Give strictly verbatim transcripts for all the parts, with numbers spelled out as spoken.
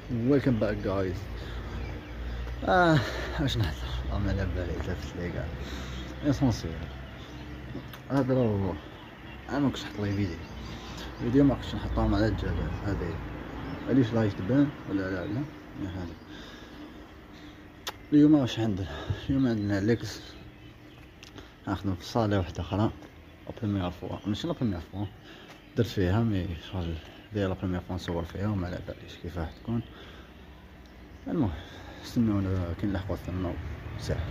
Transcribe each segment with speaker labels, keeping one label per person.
Speaker 1: ويلكم باك جايز. اه اش نهضر ما على بالي تلفت لي كاع اسونسيال. هذا هو انا ما كنتش نحط لي فيديو فيديو ما كنتش نحطهم على الجبل هذه علاش لايف تبان ولا لا لا هذا. اليوم واش عندنا؟ اليوم عندنا ليكس نخدم في صاله واحده اخرى لا بروميير فوا ماشي لا بروميير فوا درت فيها مي شغل داير لا بروميير فوا نصور فيها وما على باليش كيفاه تكون. المهم استنونا كي نلحقو الثمنة ساعة.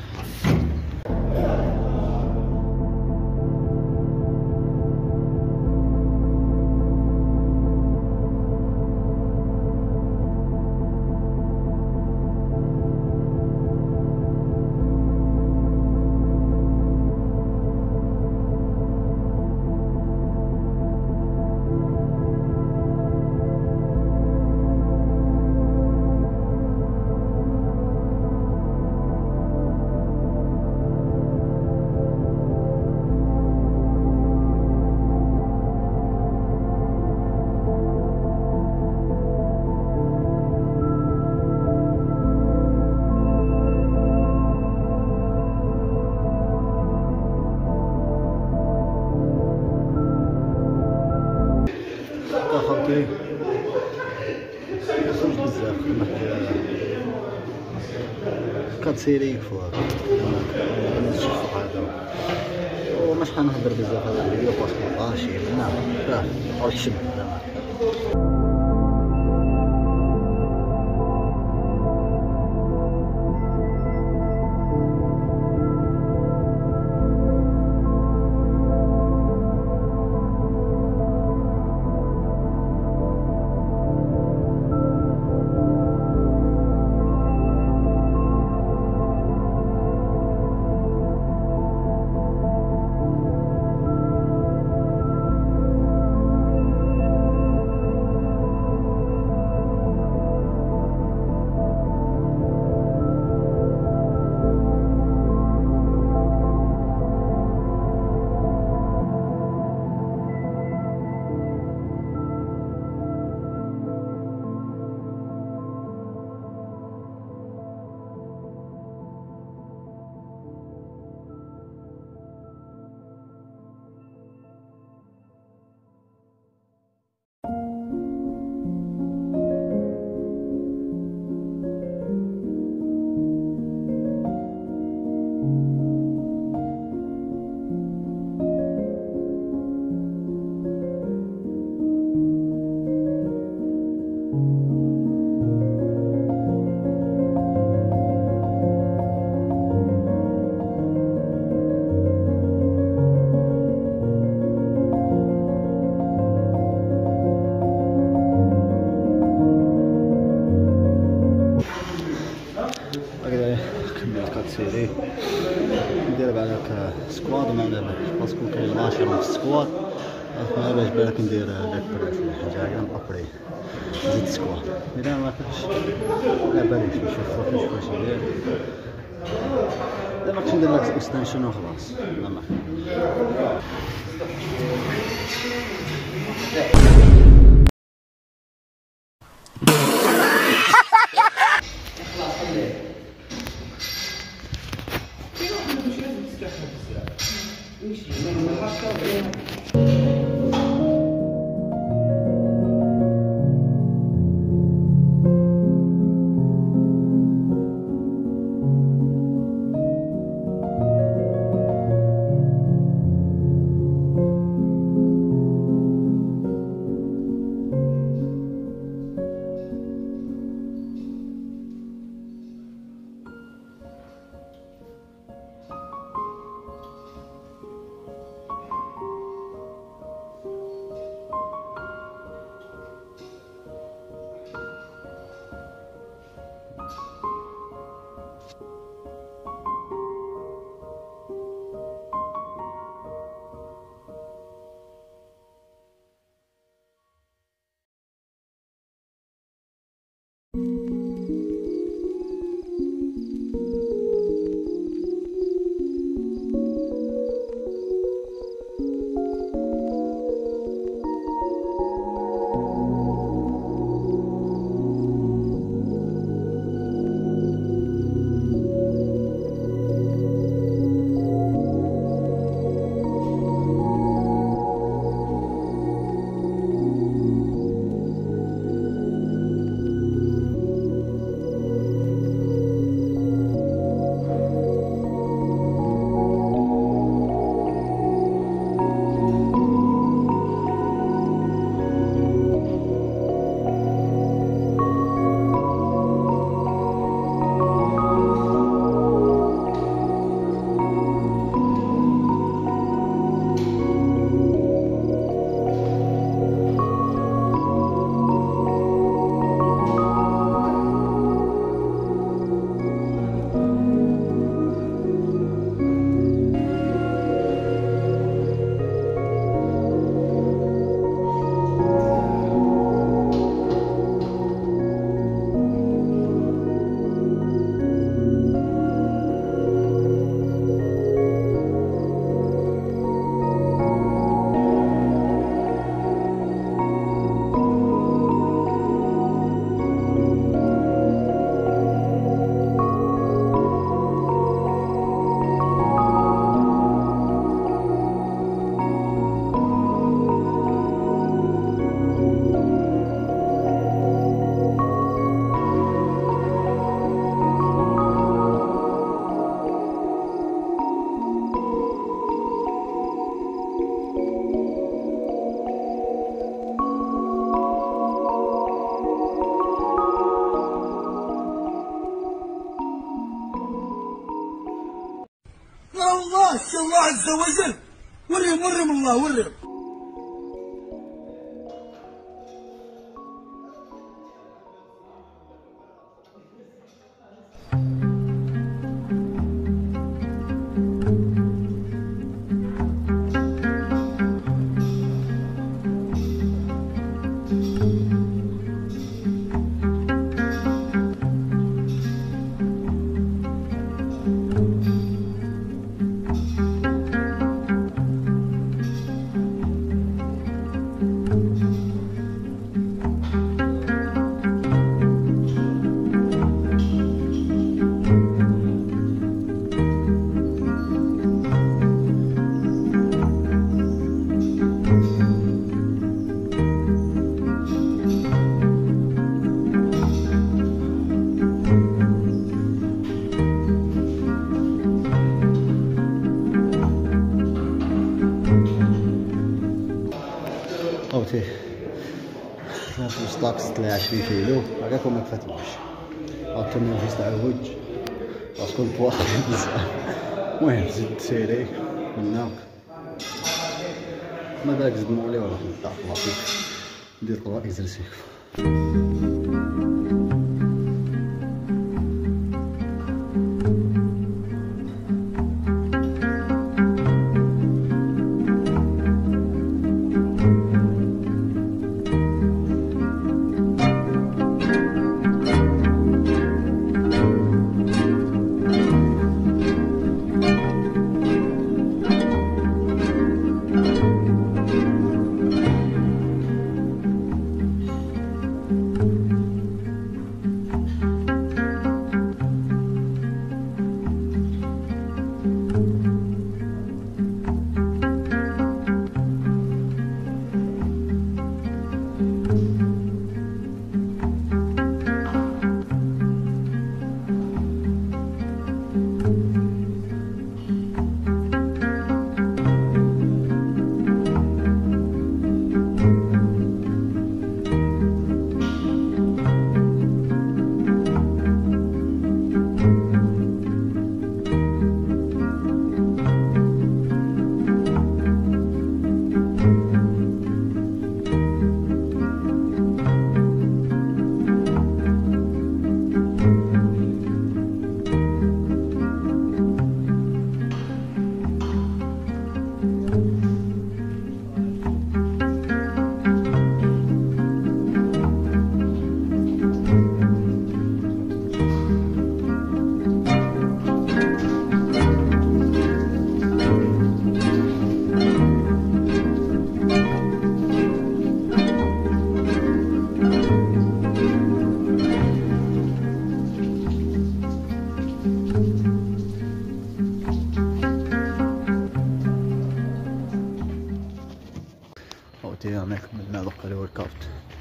Speaker 1: خاوتي خرج بزاف كتسيري فوق نشوف هذا ومش حنهضر بزاف على الفيديو باسكو غاشي منا راه بقاو تشم سيري ندير بالك سكواد ما على باليش باسكو كاين عشرة في السكواد ما باش بالك ندير ليك بريس ولا حاجه هكا ابري نزيد سكواد اذا ما كنتش على باليش نشوف كيفاش واش ندير. اذا ما كنتش ندير لك اكستنشن وخلاص لا ما
Speaker 2: الله عز وجل. ورهم ورهم الله ورهم.
Speaker 1: اوتي واش طاكس طلع عشرين كيلو هكاك ما كفاتوش. عاوتاني في تعوج باسكو البوا بزاف. المهم زيد سيري من هناك ما بالك زيد مولي ولا نطلع لطيف ندير طوا اكزرسيس. اوتي انا كملنا دوكا الورك اوت.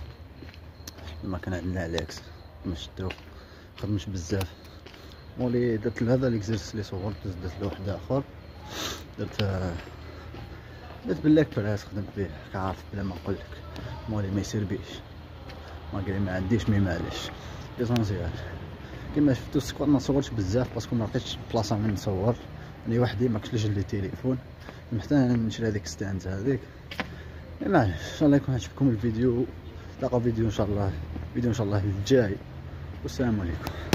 Speaker 1: الماكينة عندنا اليكس مشدو مخدمش بزاف. مولي درت هذا ليكزرسيس لي صورت درت له واحد اخر درت درت بالليك براس خدمت به كعارف بلا ما نقولك. مولي ما يسير بيش ماكري ما عنديش مي معليش ليسونسيال. كيما شفتو السكوات ما صورتش بزاف باسكو ما لقيتش بلاصه وين نصور راني وحدي ما كنتش لي تليفون محتاج نشري هذيك ستاند هذيك. معليش ان شاء الله يكون عجبكم الفيديو. تلقاو فيديو ان شاء الله فيديو ان شاء الله الجاي والسلام عليكم.